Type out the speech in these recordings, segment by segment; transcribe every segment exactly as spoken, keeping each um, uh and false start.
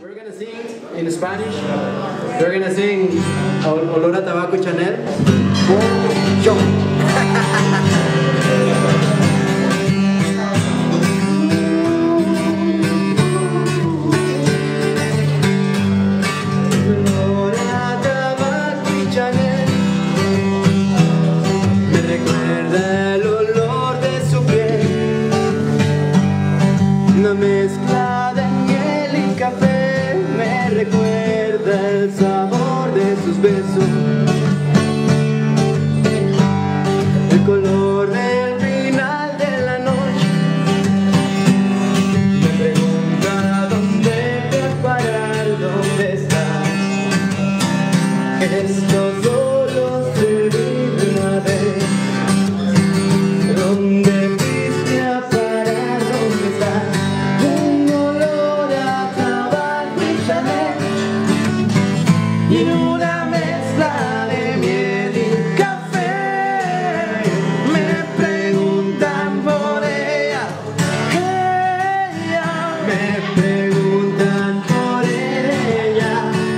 We're gonna sing in Spanish. We're gonna sing Olor a Tabaco y Chanel. Yo. Una mezcla de miel y café me recuerda el sabor de sus besos, el color del final de la noche. Me pregunta dónde te vas a parar, dónde estás. Esto solo se vive una vez. ¿Dónde fuiste a parar? ¿Dónde estás? Y una mezcla de miel y café. Me preguntan por ella, ella. Me preguntan por ella.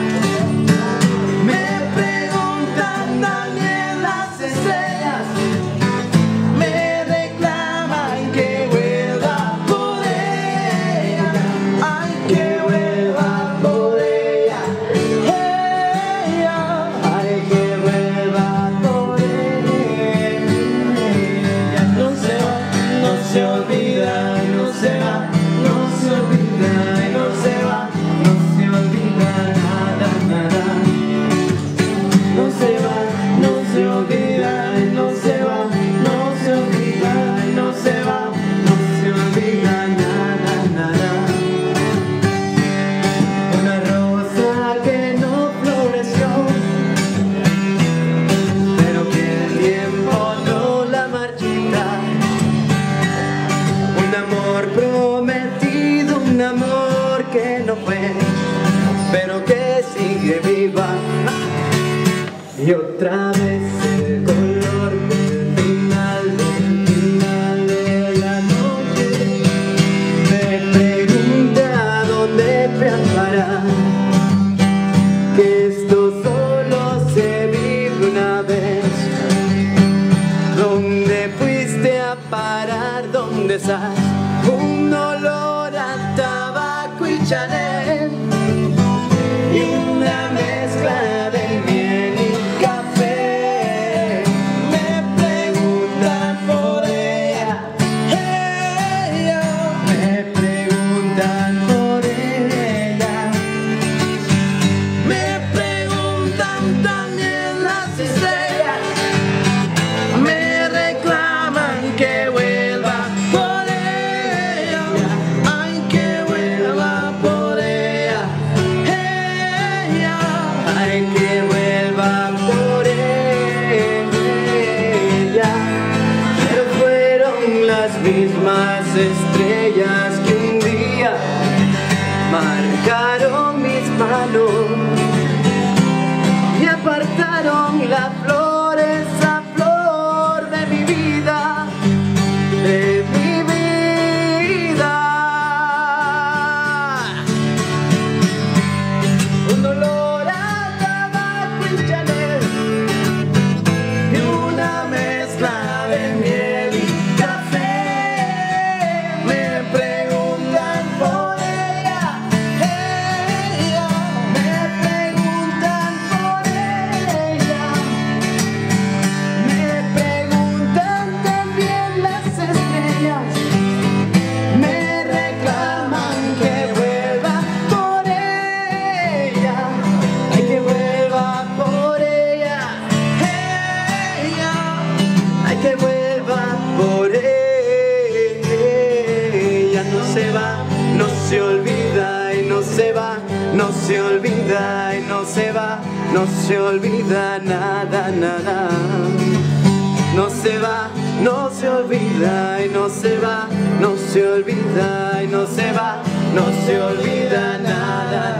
Me preguntan también las estrellas. Me reclaman que vuelva por ella. Ay, que vuelva por ella. No se olvida, no se va, no se olvida y no se va, no se olvida nada, nada. No se va, no se olvida y no se va, no se olvida y no se va, no se olvida nada, nada. Una rosa que no floreció, pero que el tiempo no la marchita. Un amor prometido, un amor que no fue, pero que sigue viva. Y otra vez el color del final, del final de la noche. Me pregunta dónde fui a parar, que esto solo se vive una vez. ¿Dónde fuiste a parar? ¿Dónde estás? Un olor a tabaco y Chanel y una mezcla de miel y café. Me preguntan por ella, ella. Me preguntan por ella. Me preguntan también las estrellas. Me reclaman que vuelva por ella. Ay, que vuelva por ella, ella. Ay, que vuelva por ella. Pero fueron las mismas estrellas que un día marcaron mis manos y apartaron la flor, esa flor de mi vida, de mi vida. Un olor a tabaco y Chanel y una mezcla de miel y café. Me preguntan por ella, ella. Me preguntan por ella. Me preguntan también las estrellas. Me reclaman que vuelva por ella. Ay, que vuelva por ella, ella. Ay, que vuelva por ella. No se va, no se olvida y no se va, no se olvida y no se va, no se olvida nada, nada. No se va, no se olvida y no se va, no se olvida y no se va, no se olvida nada.